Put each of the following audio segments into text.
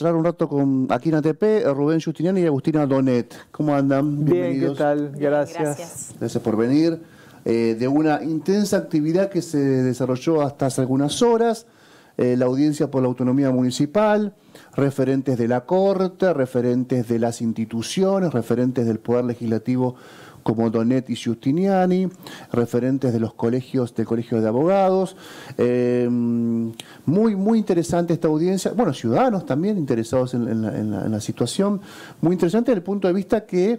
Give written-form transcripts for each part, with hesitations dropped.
charlar un rato aquí en ATP, Rubén Giustiniani y Agustina Donet. ¿Cómo andan? Bien, ¿qué tal? Gracias. Gracias por venir. De una intensa actividad que se desarrolló hasta hace algunas horas, la audiencia por la autonomía municipal, referentes de la Corte, referentes de las instituciones, referentes del Poder Legislativo como Donet y Giustiniani, referentes de los colegios, del Colegio de Abogados. Muy interesante esta audiencia. Bueno, ciudadanos también interesados en la situación. Muy interesante desde el punto de vista que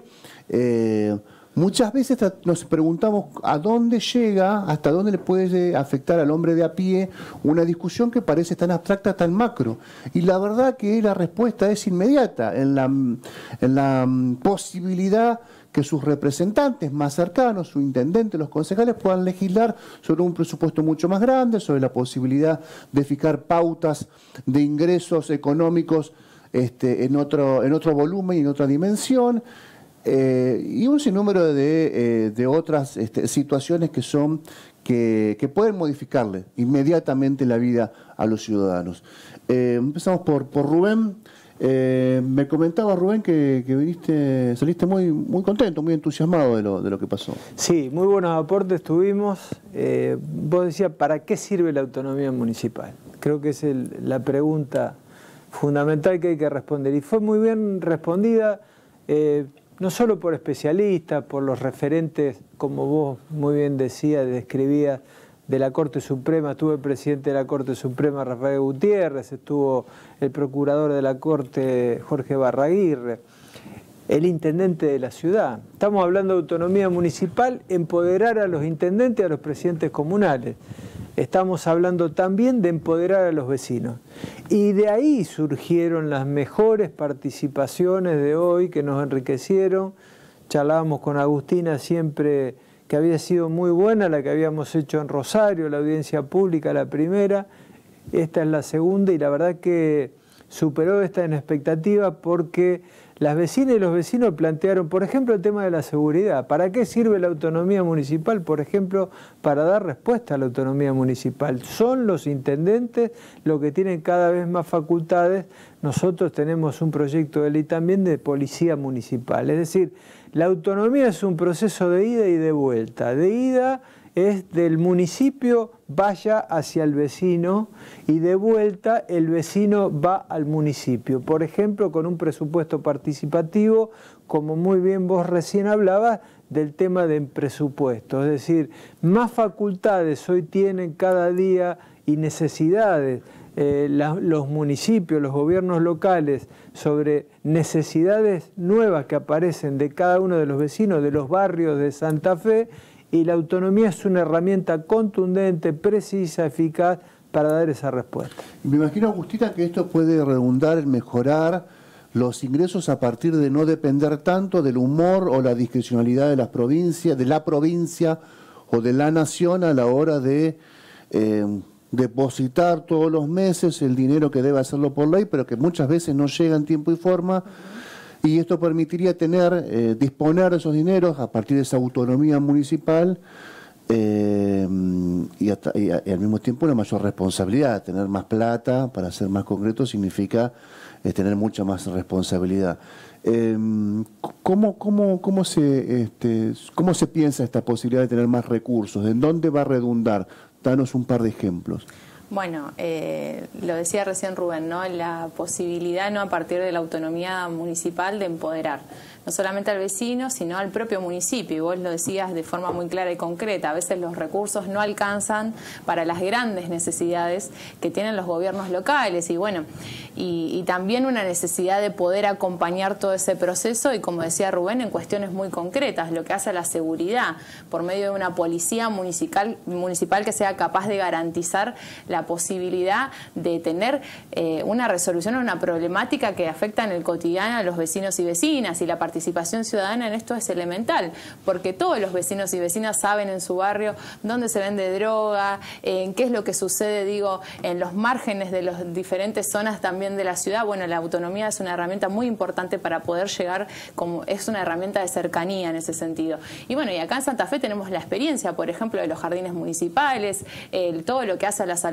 muchas veces nos preguntamos a dónde llega, hasta dónde le puede afectar al hombre de a pie una discusión que parece tan abstracta, tan macro. Y la verdad que la respuesta es inmediata en la posibilidad que sus representantes más cercanos, su intendente, los concejales, puedan legislar sobre un presupuesto mucho más grande, sobre la posibilidad de fijar pautas de ingresos económicos en otro volumen y en otra dimensión, y un sinnúmero de otras situaciones que pueden modificarle inmediatamente la vida a los ciudadanos. Empezamos por Rubén. Me comentaba Rubén que saliste muy contento, muy entusiasmado de lo que pasó. Sí, muy buenos aportes tuvimos. Vos decías, ¿para qué sirve la autonomía municipal? Creo que es la pregunta fundamental que hay que responder. Y fue muy bien respondida, no solo por especialistas, por los referentes, como vos muy bien decías, describías, de la Corte Suprema. Estuvo el presidente de la Corte Suprema, Rafael Gutiérrez, estuvo el procurador de la Corte, Jorge Barraguirre, el intendente de la ciudad. Estamos hablando de autonomía municipal, empoderar a los intendentes y a los presidentes comunales. Estamos hablando también de empoderar a los vecinos. Y de ahí surgieron las mejores participaciones de hoy que nos enriquecieron. Charlábamos con Agustina siempre que había sido muy buena la que habíamos hecho en Rosario, la audiencia pública, la primera. Esta es la segunda y la verdad que superó esta en expectativa porque las vecinas y los vecinos plantearon, por ejemplo, el tema de la seguridad. ¿Para qué sirve la autonomía municipal? Por ejemplo, para dar respuesta a la autonomía municipal. Son los intendentes los que tienen cada vez más facultades. Nosotros tenemos un proyecto de ley también de policía municipal. Es decir, la autonomía es un proceso de ida y de vuelta. De ida es del municipio vaya hacia el vecino y de vuelta el vecino va al municipio. Por ejemplo, con un presupuesto participativo, como muy bien vos recién hablabas, del tema de presupuesto. Es decir, más facultades hoy tienen cada día y necesidades los municipios, los gobiernos locales, sobre necesidades nuevas que aparecen de cada uno de los vecinos de los barrios de Santa Fe, y la autonomía es una herramienta contundente, precisa, eficaz para dar esa respuesta. Me imagino, Agustina, que esto puede redundar en mejorar los ingresos a partir de no depender tanto del humor o la discrecionalidad de las provincias, de la provincia o de la nación a la hora de depositar todos los meses el dinero que debe hacerlo por ley, pero que muchas veces no llega en tiempo y forma. Y esto permitiría disponer de esos dineros a partir de esa autonomía municipal y al mismo tiempo una mayor responsabilidad. Tener más plata, para ser más concreto, significa tener mucha más responsabilidad. ¿Cómo se piensa esta posibilidad de tener más recursos? ¿En dónde va a redundar? Danos un par de ejemplos. Bueno, lo decía recién Rubén, ¿no? La posibilidad, ¿no?, a partir de la autonomía municipal de empoderar no solamente al vecino, sino al propio municipio. Y vos lo decías de forma muy clara y concreta. A veces los recursos no alcanzan para las grandes necesidades que tienen los gobiernos locales. Y bueno, y también una necesidad de poder acompañar todo ese proceso y, como decía Rubén, en cuestiones muy concretas, lo que hace a la seguridad, por medio de una policía municipal que sea capaz de garantizar la posibilidad de tener una resolución a una problemática que afecta en el cotidiano a los vecinos y vecinas, y la participación ciudadana en esto es elemental, porque todos los vecinos y vecinas saben en su barrio dónde se vende droga, qué es lo que sucede, digo, en los márgenes de las diferentes zonas también de la ciudad. Bueno, la autonomía es una herramienta muy importante para poder llegar, como es una herramienta de cercanía en ese sentido. Y bueno, y acá en Santa Fe tenemos la experiencia, por ejemplo, de los jardines municipales, todo lo que hace a la salud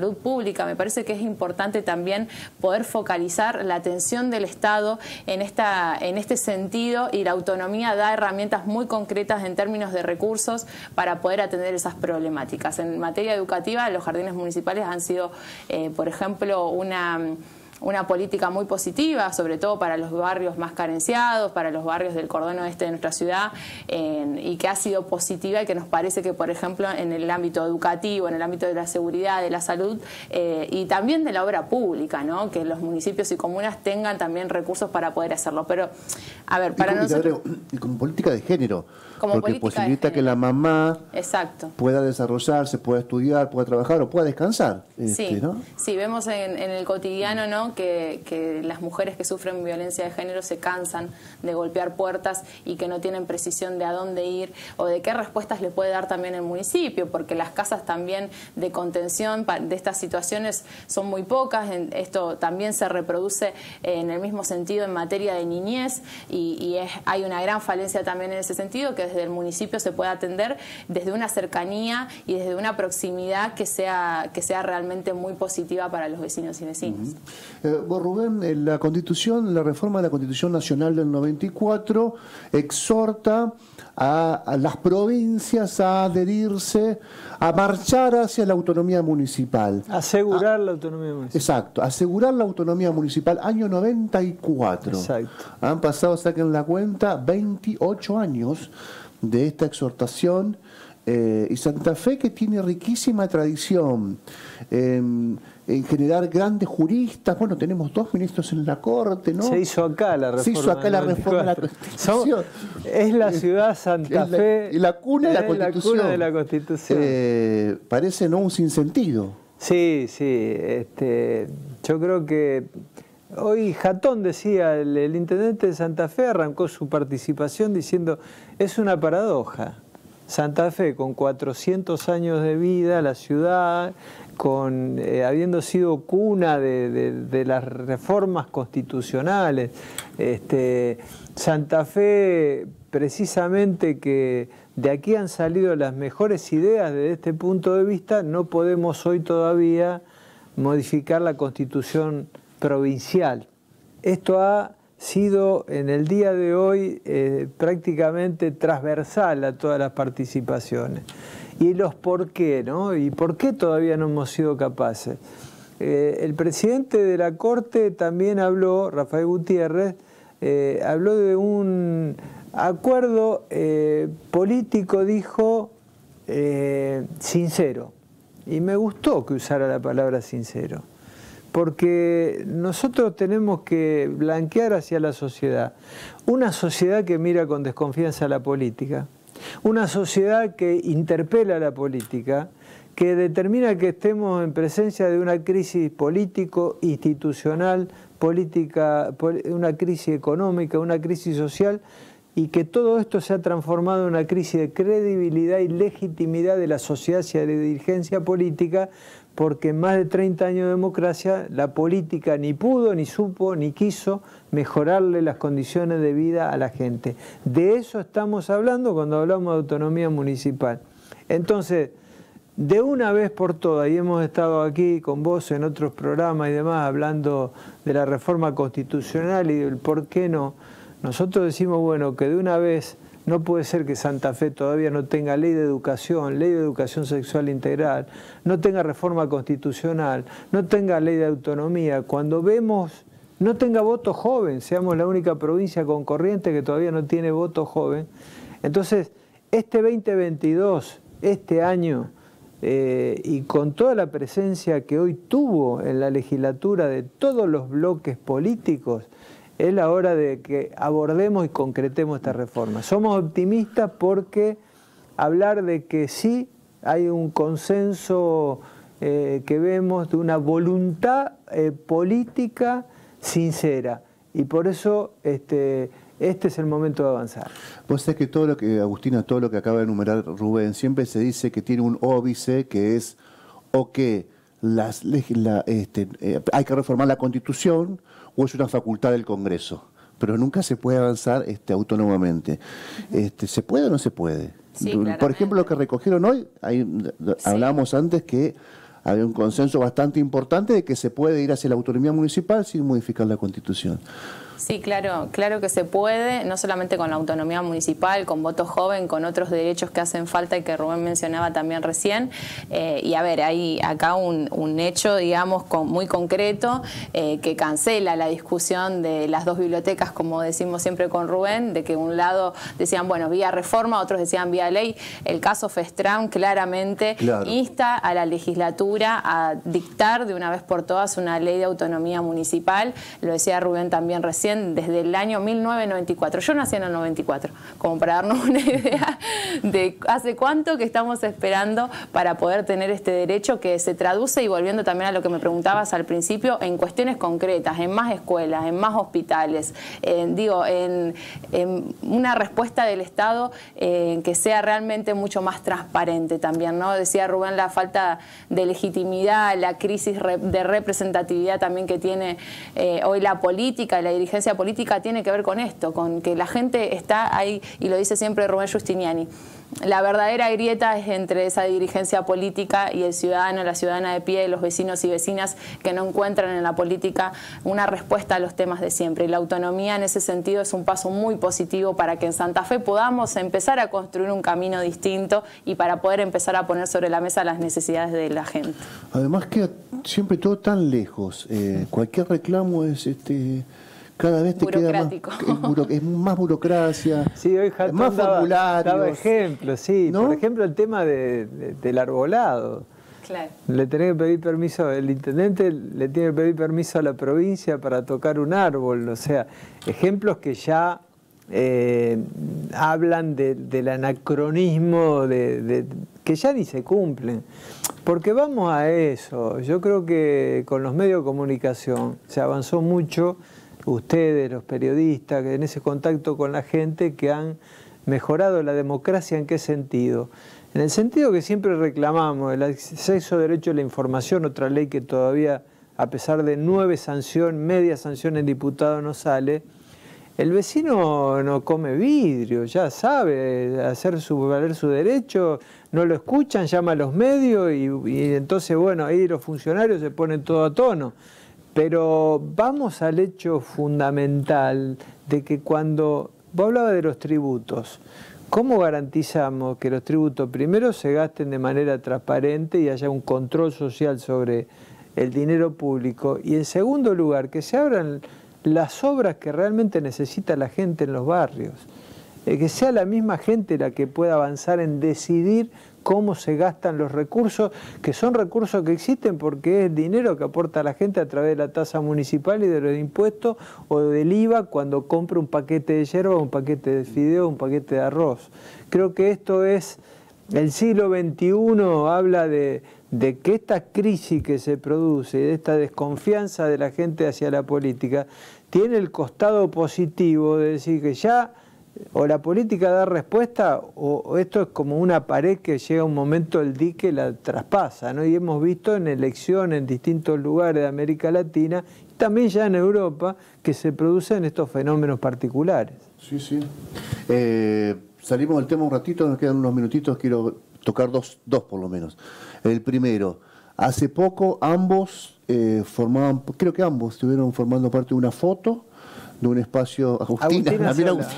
salud pública. Me parece que es importante también poder focalizar la atención del Estado en este sentido, y la autonomía da herramientas muy concretas en términos de recursos para poder atender esas problemáticas. En materia educativa, los jardines municipales han sido, por ejemplo, una política muy positiva, sobre todo para los barrios más carenciados, para los barrios del cordón oeste de nuestra ciudad, y que ha sido positiva, y que nos parece que, por ejemplo, en el ámbito educativo, en el ámbito de la seguridad, de la salud, y también de la obra pública, ¿no? Que los municipios y comunas tengan también recursos para poder hacerlo. Pero, a ver, para nosotros... Y como política de género, como porque posibilita que la mamá pueda desarrollarse, pueda estudiar, pueda trabajar o pueda descansar. Sí, vemos en el cotidiano, ¿no?, que las mujeres que sufren violencia de género se cansan de golpear puertas y que no tienen precisión de a dónde ir o de qué respuestas le puede dar también el municipio, porque las casas también de contención de estas situaciones son muy pocas. Esto también se reproduce en el mismo sentido en materia de niñez, y hay una gran falencia también en ese sentido, que desde el municipio se pueda atender desde una cercanía y desde una proximidad que sea realmente muy positiva para los vecinos y vecinas. Vos, Rubén, la Constitución, la reforma de la Constitución Nacional del 94 exhorta a las provincias a adherirse, a marchar hacia la autonomía municipal. Asegurar la autonomía municipal. Exacto, asegurar la autonomía municipal, año 94. Exacto. Han pasado, saquen la cuenta, 28 años de esta exhortación, y Santa Fe, que tiene riquísima tradición en generar grandes juristas. Bueno, tenemos 2 ministros en la Corte, ¿no? Se hizo acá la reforma. Se hizo acá la reforma de la Constitución. Es la ciudad Santa Fe. Y la cuna de la Constitución. La cuna de la Constitución. Parece, ¿no?, un sinsentido. Sí. Yo creo que hoy Jatón decía, el intendente de Santa Fe arrancó su participación diciendo, es una paradoja. Santa Fe, con 400 años de vida, la ciudad, habiendo sido cuna de las reformas constitucionales, Santa Fe, precisamente, que de aquí han salido las mejores ideas desde este punto de vista, no podemos hoy todavía modificar la Constitución provincial. Esto ha sido en el día de hoy prácticamente transversal a todas las participaciones. Y los por qué, ¿no? Y por qué todavía no hemos sido capaces. El presidente de la Corte también habló, Rafael Gutiérrez, habló de un acuerdo político, dijo, sincero. Y me gustó que usara la palabra sincero, porque nosotros tenemos que blanquear hacia la sociedad. Una sociedad que mira con desconfianza a la política, una sociedad que interpela a la política, que determina que estemos en presencia de una crisis político-institucional, una crisis económica, una crisis social, y que todo esto se ha transformado en una crisis de credibilidad y legitimidad de la sociedad hacia la dirigencia política, porque en más de 30 años de democracia la política ni pudo, ni supo, ni quiso mejorarle las condiciones de vida a la gente. De eso estamos hablando cuando hablamos de autonomía municipal. Entonces, de una vez por todas, y hemos estado aquí con vos en otros programas y demás hablando de la reforma constitucional y del por qué no, nosotros decimos, bueno, que de una vez no puede ser que Santa Fe todavía no tenga ley de educación sexual integral, no tenga reforma constitucional, no tenga ley de autonomía. Cuando vemos, no tenga voto joven, seamos la única provincia concurrente que todavía no tiene voto joven. Entonces, este 2022, este año, y con toda la presencia que hoy tuvo en la legislatura de todos los bloques políticos, es la hora de que abordemos y concretemos esta reforma. Somos optimistas porque hablar de que sí hay un consenso que vemos de una voluntad política sincera, y por eso este es el momento de avanzar. Vos sabés que todo lo que, Agustina, todo lo que acaba de enumerar Rubén, siempre se dice que tiene un óbice, que es o que hay que reformar la Constitución, o es una facultad del Congreso, pero nunca se puede avanzar autónomamente. ¿Se puede o no se puede? Sí, por ejemplo, lo que recogieron hoy, hablábamos antes que había un consenso bastante importante de que se puede ir hacia la autonomía municipal sin modificar la Constitución. Sí, claro que se puede, no solamente con la autonomía municipal, con voto joven, con otros derechos que hacen falta y que Rubén mencionaba también recién. Y a ver, hay acá un hecho, digamos, muy concreto que cancela la discusión de las dos bibliotecas, como decimos siempre con Rubén, de que un lado decían, bueno, vía reforma, otros decían vía ley. El caso Festram claramente insta a la legislatura a dictar de una vez por todas una ley de autonomía municipal. Lo decía Rubén también recién, desde el año 1994. Yo nací en el 94, como para darnos una idea de hace cuánto que estamos esperando para poder tener este derecho que se traduce, y volviendo también a lo que me preguntabas al principio, en cuestiones concretas, en más escuelas, en más hospitales, en una respuesta del Estado que sea realmente mucho más transparente también, ¿no? Decía Rubén la falta de legitimidad, la crisis de representatividad también que tiene hoy la política y la dirigencia política tiene que ver con esto, con que la gente está ahí, y lo dice siempre Rubén Giustiniani. La verdadera grieta es entre esa dirigencia política y el ciudadano, la ciudadana de pie, los vecinos y vecinas que no encuentran en la política una respuesta a los temas de siempre. Y la autonomía en ese sentido es un paso muy positivo para que en Santa Fe podamos empezar a construir un camino distinto y para poder empezar a poner sobre la mesa las necesidades de la gente. Además queda siempre todo tan lejos. Cualquier reclamo es... cada vez te queda más, es más burocracia, sí, hoy más formularios. Daba ejemplos, sí. ¿No? Por ejemplo, el tema del arbolado. Claro. Le tenés que pedir permiso, el intendente le tiene que pedir permiso a la provincia para tocar un árbol. O sea, ejemplos que ya hablan del anacronismo, que ya ni se cumplen. Porque vamos a eso. Yo creo que con los medios de comunicación se avanzó mucho. Ustedes, los periodistas, que en ese contacto con la gente, que han mejorado la democracia. ¿En qué sentido? En el sentido que siempre reclamamos, el acceso al derecho a la información, otra ley que todavía, a pesar de 9 sanciones, media sanción en diputado, no sale. El vecino no come vidrio, ya sabe hacer valer su derecho, no lo escuchan, llama a los medios y entonces, bueno, ahí los funcionarios se ponen todo a tono. Pero vamos al hecho fundamental de que cuando vos hablabas de los tributos, ¿cómo garantizamos que los tributos primero se gasten de manera transparente y haya un control social sobre el dinero público? Y en segundo lugar, que se abran las obras que realmente necesita la gente en los barrios. Que sea la misma gente la que pueda avanzar en decidir cómo se gastan los recursos, que son recursos que existen porque es dinero que aporta la gente a través de la tasa municipal y de los impuestos o del IVA cuando compra un paquete de yerba, un paquete de fideo, un paquete de arroz. Creo que esto es, el siglo XXI habla de que esta crisis que se produce, de esta desconfianza de la gente hacia la política, tiene el costado positivo de decir que ya o la política da respuesta o esto es como una pared que llega un momento el dique la traspasa, ¿no? Y hemos visto en elecciones en distintos lugares de América Latina y también ya en Europa que se producen estos fenómenos particulares. Sí, sí. Salimos del tema un ratito, nos quedan unos minutitos, quiero tocar dos por lo menos. El primero, hace poco ambos creo que ambos estuvieron formando parte de una foto de un espacio. Agustina.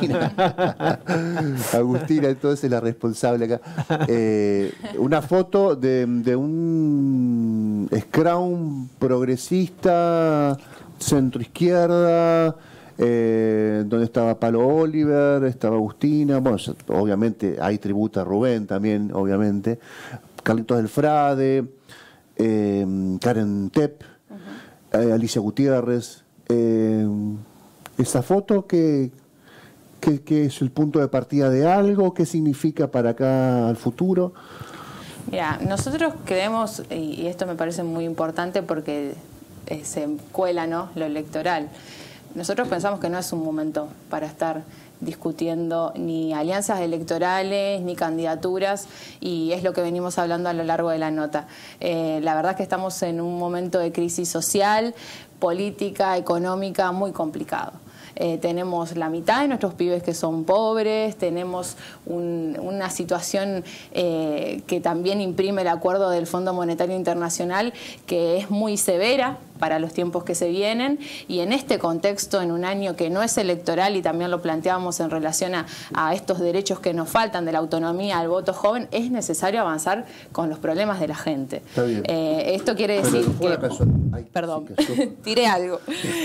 Agustina, entonces, es la responsable acá. Una foto de un scrum progresista, centro-izquierda, donde estaba Palo Oliver, estaba Agustina, bueno, obviamente hay tributa a Rubén también, obviamente, Carlitos del Frade, Karen Tepp, Alicia Gutiérrez. Esa foto que es el punto de partida de algo, ¿qué significa para acá al futuro? Mira, nosotros creemos, y esto me parece muy importante porque se cuela, ¿no?, lo electoral. Nosotros pensamos que no es un momento para estar discutiendo ni alianzas electorales, ni candidaturas, y es lo que venimos hablando a lo largo de la nota. La verdad es que estamos en un momento de crisis social, política, económica muy complicado. tenemos la mitad de nuestros pibes que son pobres, tenemos una situación que también imprime el acuerdo del Fondo Monetario Internacional, que es muy severa para los tiempos que se vienen, y en este contexto, en un año que no es electoral, y también lo planteábamos en relación a estos derechos que nos faltan de la autonomía al voto joven, es necesario avanzar con los problemas de la gente. Está bien. Esto quiere decir que... Perdón, tiré algo.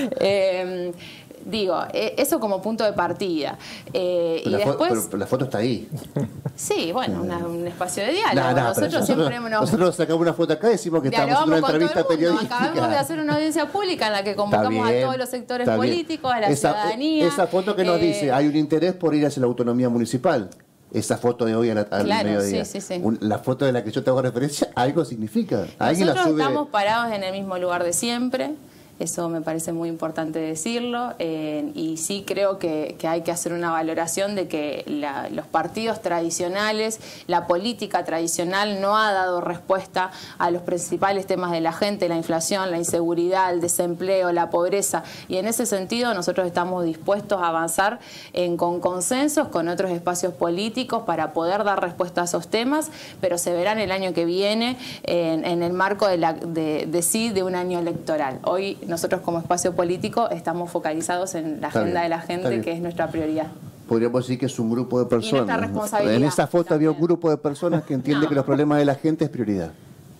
Digo, eso como punto de partida. Y después... pero la foto está ahí. Sí, bueno, un espacio de diálogo. Nosotros sacamos una foto acá y decimos que estamos en una entrevista periodística. Acabamos de hacer una audiencia pública en la que convocamos a todos los sectores políticos, a la ciudadanía. Esa foto que nos dice, hay un interés por ir hacia la autonomía municipal. Esa foto de hoy al mediodía. Sí. La foto de la que yo te hago referencia, algo significa. Nosotros estamos parados en el mismo lugar de siempre. Eso me parece muy importante decirlo, y sí creo que hay que hacer una valoración de que los partidos tradicionales, la política tradicional no ha dado respuesta a los principales temas de la gente, la inflación, la inseguridad, el desempleo, la pobreza, y en ese sentido nosotros estamos dispuestos a avanzar con consensos con otros espacios políticos para poder dar respuesta a esos temas, pero se verán el año que viene en el marco de un año electoral. Hoy nosotros como espacio político estamos focalizados en la agenda de la gente, que es nuestra prioridad. Podríamos decir que es un grupo de personas. Y nuestra responsabilidad. En esa foto había un grupo de personas que entiende que los problemas de la gente es prioridad.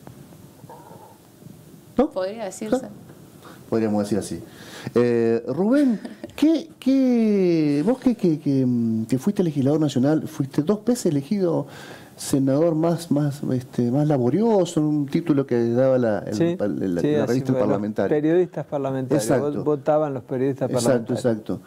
¿No? Podría decirse. ¿No? Podríamos decir así. Rubén, vos que fuiste legislador nacional, fuiste 2 veces elegido senador más laborioso, un título que daba la revista Parlamentaria. Periodistas parlamentarios. Exacto. Votaban los periodistas parlamentarios. Exacto.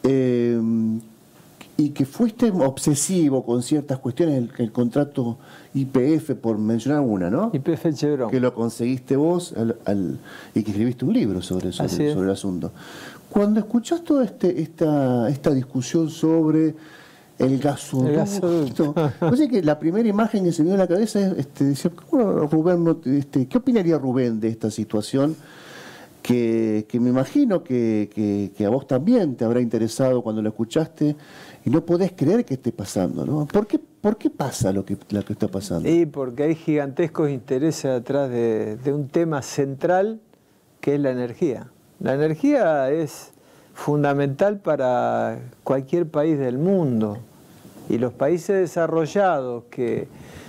Y que fuiste obsesivo con ciertas cuestiones, el contrato YPF, por mencionar una, ¿no? YPF Chevron. Que lo conseguiste vos y que escribiste un libro sobre el asunto. Cuando escuchás toda esta discusión sobre el gasoducto, o sea que la primera imagen que se me dio en la cabeza es decir, Rubén, ¿qué opinaría Rubén de esta situación? Que me imagino que a vos también te habrá interesado cuando lo escuchaste y no podés creer que esté pasando, ¿no? ¿Por qué pasa lo que está pasando? Y porque hay gigantescos intereses atrás de un tema central que es la energía. La energía es fundamental para cualquier país del mundo, y los países desarrollados que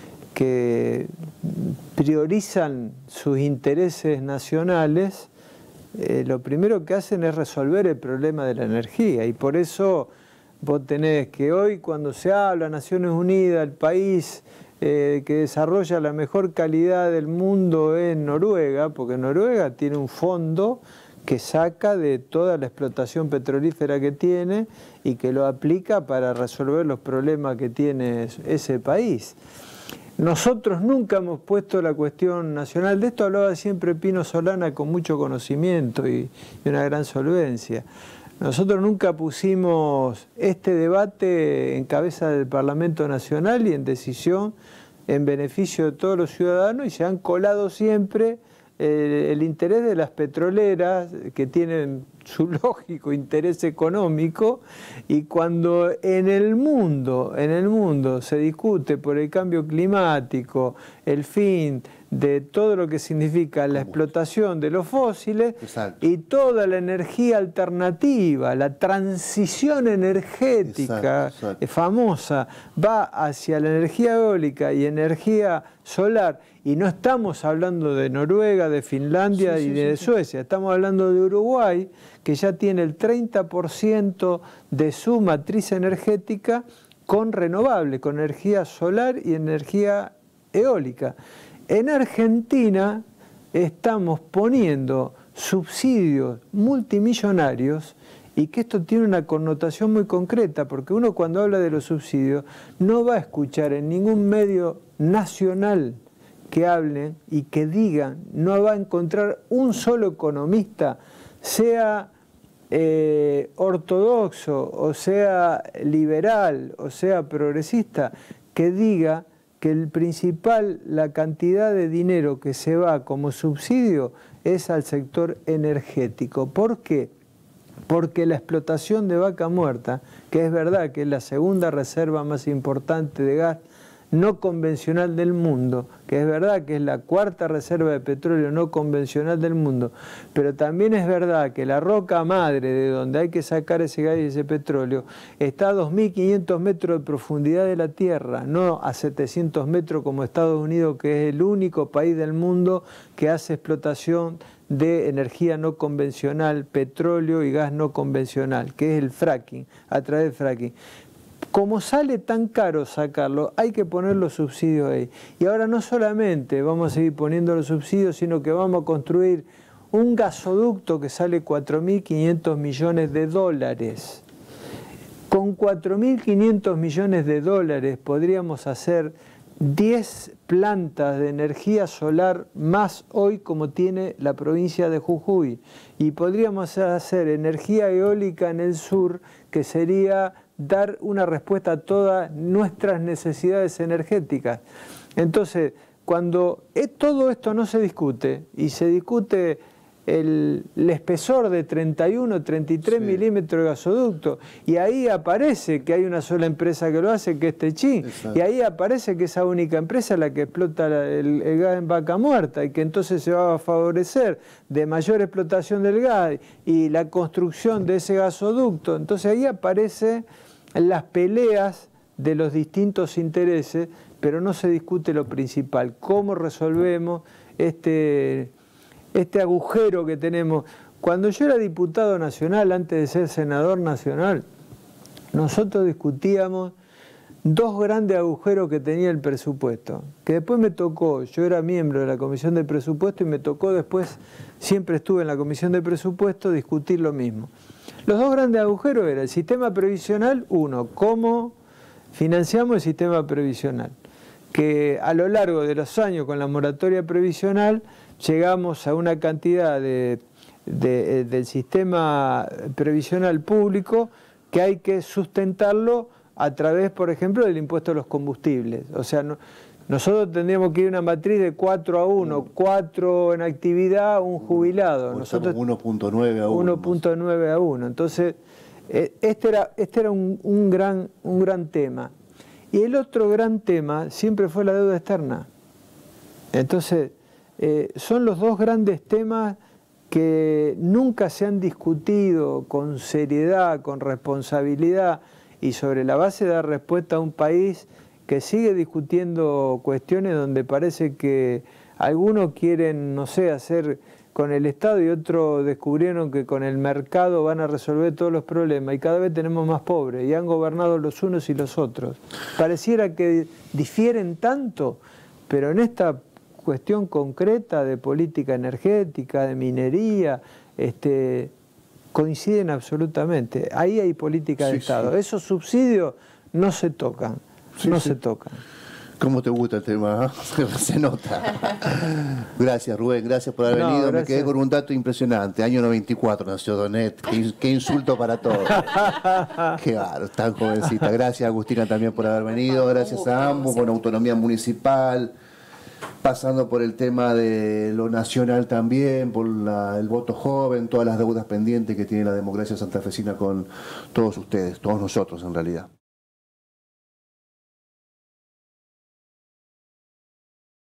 priorizan sus intereses nacionales, lo primero que hacen es resolver el problema de la energía, y por eso vos tenés que hoy, cuando se habla Naciones Unidas, el país que desarrolla la mejor calidad del mundo es Noruega, porque Noruega tiene un fondo que saca de toda la explotación petrolífera que tiene y que lo aplica para resolver los problemas que tiene ese país. Nosotros nunca hemos puesto la cuestión nacional, de esto hablaba siempre Pino Solana con mucho conocimiento y una gran solvencia. Nosotros nunca pusimos este debate en cabeza del Parlamento Nacional y en decisión en beneficio de todos los ciudadanos, y se han colado siempre el interés de las petroleras, que tienen su lógico interés económico, y cuando en el mundo se discute por el cambio climático, el fin de todo lo que significa la explotación de los fósiles, exacto, y toda la energía alternativa, la transición energética, exacto, famosa, va hacia la energía eólica y energía solar, y no estamos hablando de Noruega, de Finlandia y de Suecia, estamos hablando de Uruguay, que ya tiene el 30% de su matriz energética con renovables, con energía solar y energía eólica. En Argentina estamos poniendo subsidios multimillonarios, y que esto tiene una connotación muy concreta, porque uno cuando habla de los subsidios no va a escuchar en ningún medio nacional que hablen y que digan, no va a encontrar un solo economista, sea ortodoxo, o sea liberal, o sea progresista, que diga que la cantidad de dinero que se va como subsidio es al sector energético. ¿Por qué? porque la explotación de Vaca Muerta, que es verdad que es la segunda reserva más importante de gas no convencional del mundo, que es verdad que es la cuarta reserva de petróleo no convencional del mundo, pero también es verdad que la roca madre de donde hay que sacar ese gas y ese petróleo está a 2.500 metros de profundidad de la tierra, no a 700 metros como Estados Unidos, que es el único país del mundo que hace explotación de energía no convencional, petróleo y gas no convencional, que es el fracking, a través del fracking. Como sale tan caro sacarlo, hay que poner los subsidios ahí. Y ahora no solamente vamos a seguir poniendo los subsidios, sino que vamos a construir un gasoducto que sale 4.500 millones de dólares. Con 4.500 millones de dólares podríamos hacer 10 plantas de energía solar más hoy como tiene la provincia de Jujuy. Y podríamos hacer energía eólica en el sur, que sería dar una respuesta a todas nuestras necesidades energéticas. Entonces, cuando todo esto no se discute, y se discute el espesor de 31, 33 milímetros de gasoducto, y ahí aparece que hay una sola empresa que lo hace, que es Techín, y ahí aparece que esa única empresa es la que explota el gas en Vaca Muerta, y que entonces se va a favorecer de mayor explotación del gas y la construcción de ese gasoducto. Entonces ahí aparecen las peleas de los distintos intereses, pero no se discute lo principal, cómo resolvemos este agujero que tenemos. Cuando yo era diputado nacional, antes de ser senador nacional, nosotros discutíamos dos grandes agujeros que tenía el presupuesto, que después me tocó, yo era miembro de la Comisión de Presupuesto y me tocó después, siempre estuve en la Comisión de Presupuesto, discutir lo mismo. Los dos grandes agujeros eran el sistema previsional, uno, cómo financiamos el sistema previsional, que a lo largo de los años con la moratoria previsional llegamos a una cantidad del sistema previsional público que hay que sustentarlo a través, por ejemplo, del impuesto a los combustibles. O sea, nosotros tendríamos que ir a una matriz de 4:1, 4 en actividad, un jubilado. Nosotros 1.9:1. 1.9:1. Entonces, este era un gran tema. Y el otro gran tema siempre fue la deuda externa. Entonces, son los dos grandes temas que nunca se han discutido con seriedad, con responsabilidad y sobre la base de dar respuesta a un país que sigue discutiendo cuestiones donde parece que algunos quieren, no sé, hacer con el Estado y otros descubrieron que con el mercado van a resolver todos los problemas y cada vez tenemos más pobres y han gobernado los unos y los otros. Pareciera que difieren tanto, pero en esta cuestión concreta de política energética, de minería, coinciden absolutamente. Ahí hay política de Estado. Sí. Esos subsidios no se tocan, se tocan. ¿Cómo te gusta el tema? Se nota. Gracias, Rubén, gracias por haber venido. Gracias. Me quedé con un dato impresionante. Año 94 nació Donet. Qué insulto para todos. Qué bárbaro, tan jovencita. Gracias, Agustina, también por haber venido. Gracias a ambos, con autonomía municipal, pasando por el tema de lo nacional también, por el voto joven, todas las deudas pendientes que tiene la democracia santafesina con todos ustedes, todos nosotros en realidad.